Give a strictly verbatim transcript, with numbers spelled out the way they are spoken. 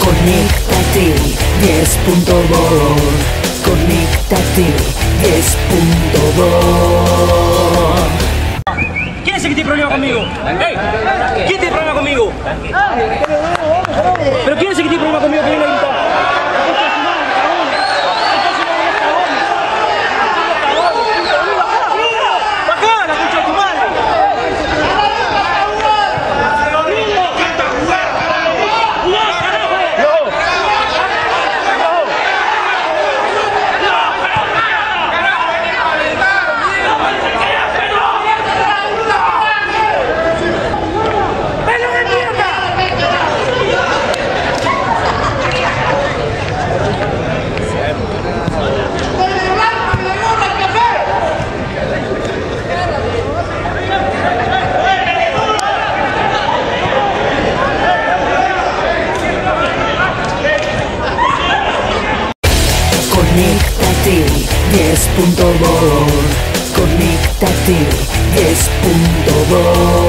Conéctate diez punto dos. Conéctate diez punto dos. ¿Quién es el que tiene problema conmigo? ¡Ey! ¿Quién tiene problema conmigo? ¿Pero quién es el que tiene problema conmigo que viene a gritar? ¡Bajá, la concha de tu madre! Conéctate diez punto dos. Conéctate diez punto dos.